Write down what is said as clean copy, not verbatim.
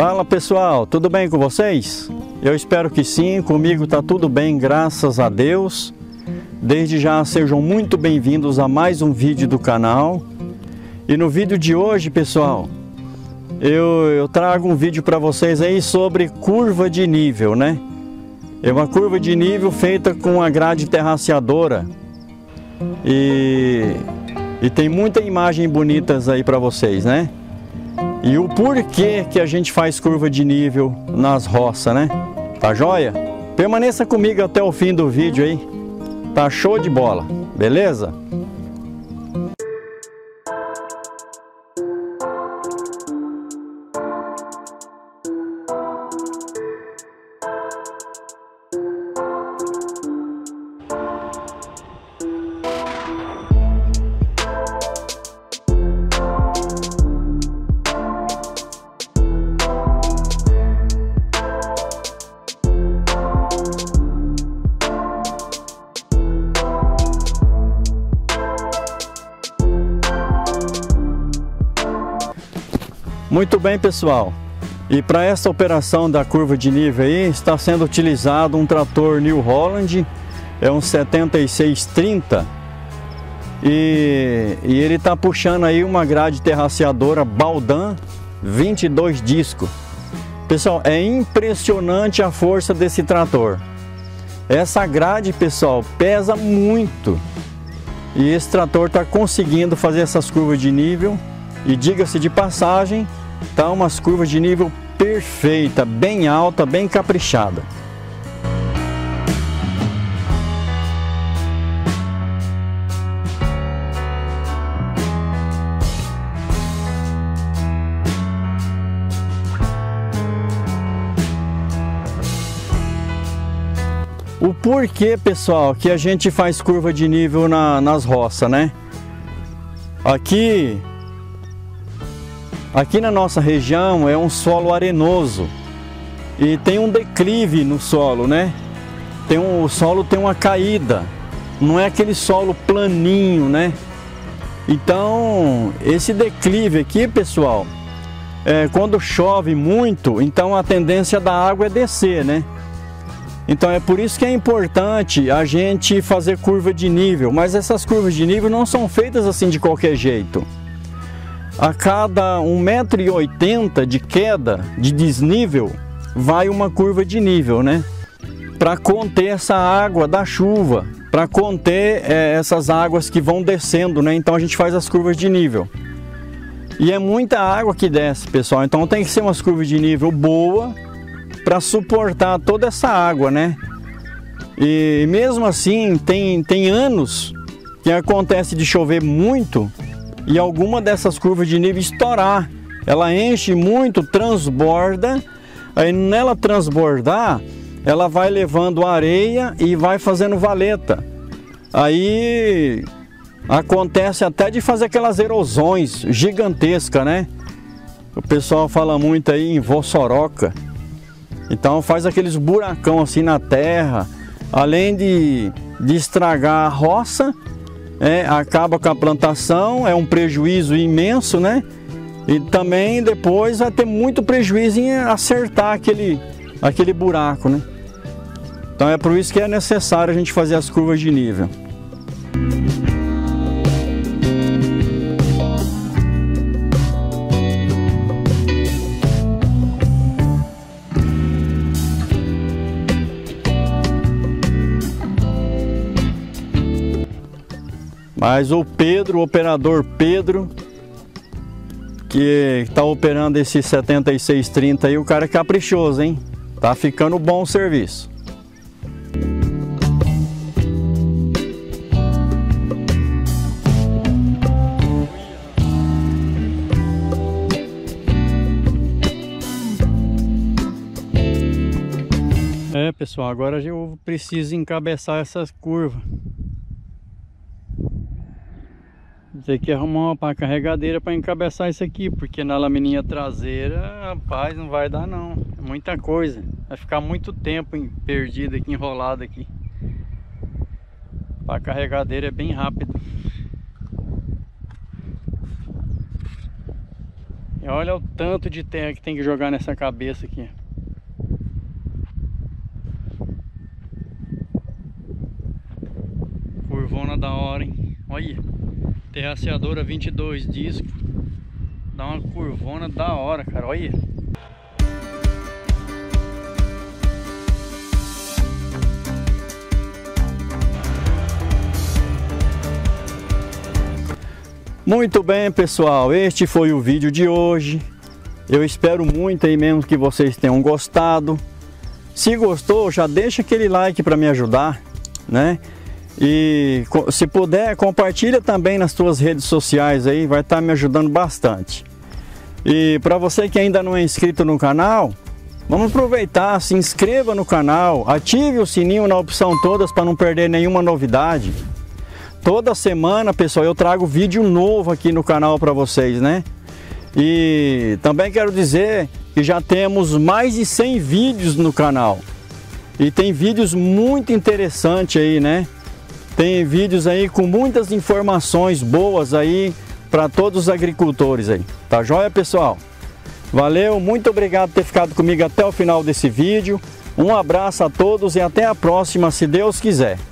Fala pessoal, tudo bem com vocês? Eu espero que sim, comigo tá tudo bem, graças a Deus. Desde já sejam muito bem-vindos a mais um vídeo do canal. E no vídeo de hoje, pessoal, eu trago um vídeo para vocês aí sobre curva de nível, né? É uma curva de nível feita com a grade terraceadora. E tem muita imagem bonitas aí para vocês, né? E o porquê que a gente faz curva de nível nas roças, né? Tá joia? Permaneça comigo até o fim do vídeo aí. Tá show de bola, beleza? Muito bem, pessoal, e para essa operação da curva de nível aí está sendo utilizado um trator New Holland, é um 7630 e ele está puxando aí uma grade terraceadora Baldan 22 disco. Pessoal, é impressionante a força desse trator. Essa grade, pessoal, pesa muito e esse trator está conseguindo fazer essas curvas de nível e, diga-se de passagem, tá umas curvas de nível perfeita, bem alta, bem caprichada. O porquê, pessoal, que a gente faz curva de nível nas roças, né? Aqui na nossa região é um solo arenoso e tem um declive no solo, né? O solo tem uma caída, não é aquele solo planinho, né? Então, esse declive aqui, pessoal, quando chove muito, então a tendência da água é descer, né? Então é por isso que é importante a gente fazer curva de nível, mas essas curvas de nível não são feitas assim de qualquer jeito. A cada 1,80 m de queda, de desnível, vai uma curva de nível, né? Para conter essa água da chuva, para conter essas águas que vão descendo, né? Então a gente faz as curvas de nível. E é muita água que desce, pessoal, então tem que ser umas curvas de nível boa para suportar toda essa água, né? E mesmo assim, tem anos que acontece de chover muito e alguma dessas curvas de nível estourar. Ela enche muito, transborda, aí nela transbordar, ela vai levando areia e vai fazendo valeta. Aí acontece até de fazer aquelas erosões gigantescas, né? O pessoal fala muito aí em vossoroca. Então faz aqueles buracão assim na terra, além de estragar a roça, acaba com a plantação, é um prejuízo imenso, né? E também depois vai ter muito prejuízo em acertar aquele buraco, né? Então é por isso que é necessário a gente fazer as curvas de nível. Mas o Pedro, o operador Pedro, que está operando esse 7630 aí, o cara é caprichoso, hein? Tá ficando bom o serviço. Pessoal, agora eu preciso encabeçar essas curvas. Tem que arrumar uma pá carregadeira para encabeçar isso aqui, porque na lamininha traseira, rapaz, não vai dar não. É muita coisa. Vai ficar muito tempo perdido aqui, enrolado aqui. A carregadeira é bem rápido. E olha o tanto de terra que tem que jogar nessa cabeça aqui. Curvona da hora, hein? Olha, terraceadora 22 disco. Dá uma curvona da hora, cara, olha. Muito bem, pessoal, este foi o vídeo de hoje. Eu espero muito aí mesmo que vocês tenham gostado. Se gostou, já deixa aquele like para me ajudar, né? E se puder, compartilha também nas suas redes sociais aí, vai estar me ajudando bastante. E para você que ainda não é inscrito no canal, vamos aproveitar, se inscreva no canal, ative o sininho na opção todas para não perder nenhuma novidade. Toda semana, pessoal, eu trago vídeo novo aqui no canal para vocês, né? E também quero dizer que já temos mais de 100 vídeos no canal. E tem vídeos muito interessantes aí, né? Tem vídeos aí com muitas informações boas aí para todos os agricultores aí. Tá joia, pessoal? Valeu, muito obrigado por ter ficado comigo até o final desse vídeo. Um abraço a todos e até a próxima, se Deus quiser.